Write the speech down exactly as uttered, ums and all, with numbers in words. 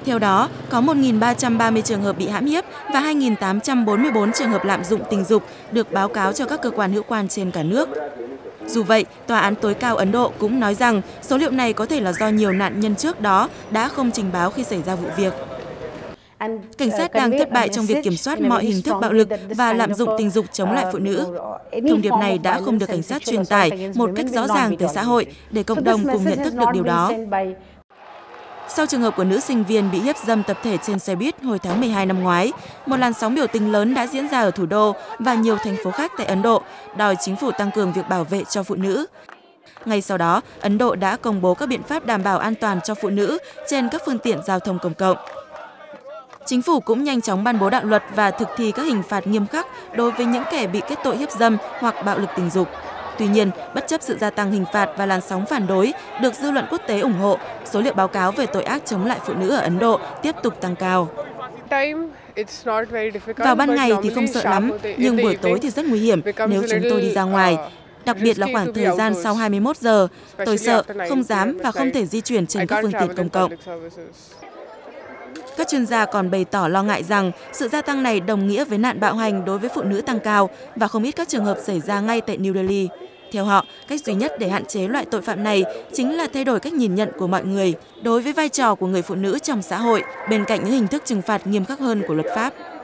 Theo đó, có một nghìn ba trăm ba mươi trường hợp bị hãm hiếp và hai nghìn tám trăm bốn mươi tư trường hợp lạm dụng tình dục được báo cáo cho các cơ quan hữu quan trên cả nước. Dù vậy, Tòa án tối cao Ấn Độ cũng nói rằng số liệu này có thể là do nhiều nạn nhân trước đó đã không trình báo khi xảy ra vụ việc. Cảnh sát đang thất bại trong việc kiểm soát mọi hình thức bạo lực và lạm dụng tình dục chống lại phụ nữ. Thông điệp này đã không được cảnh sát truyền tải một cách rõ ràng tới xã hội để cộng đồng cùng nhận thức được điều đó. Sau trường hợp của nữ sinh viên bị hiếp dâm tập thể trên xe buýt hồi tháng mười hai năm ngoái, một làn sóng biểu tình lớn đã diễn ra ở thủ đô và nhiều thành phố khác tại Ấn Độ, đòi chính phủ tăng cường việc bảo vệ cho phụ nữ. Ngay sau đó, Ấn Độ đã công bố các biện pháp đảm bảo an toàn cho phụ nữ trên các phương tiện giao thông công cộng. Chính phủ cũng nhanh chóng ban bố đạo luật và thực thi các hình phạt nghiêm khắc đối với những kẻ bị kết tội hiếp dâm hoặc bạo lực tình dục. Tuy nhiên, bất chấp sự gia tăng hình phạt và làn sóng phản đối được dư luận quốc tế ủng hộ, số liệu báo cáo về tội ác chống lại phụ nữ ở Ấn Độ tiếp tục tăng cao. Vào ban ngày thì không sợ lắm, nhưng buổi tối thì rất nguy hiểm nếu chúng tôi đi ra ngoài. Đặc biệt là khoảng thời gian sau hai mươi mốt giờ, tôi sợ, không dám và không thể di chuyển trên các phương tiện công cộng. Các chuyên gia còn bày tỏ lo ngại rằng sự gia tăng này đồng nghĩa với nạn bạo hành đối với phụ nữ tăng cao và không ít các trường hợp xảy ra ngay tại New Delhi. Theo họ, cách duy nhất để hạn chế loại tội phạm này chính là thay đổi cách nhìn nhận của mọi người đối với vai trò của người phụ nữ trong xã hội, bên cạnh những hình thức trừng phạt nghiêm khắc hơn của luật pháp.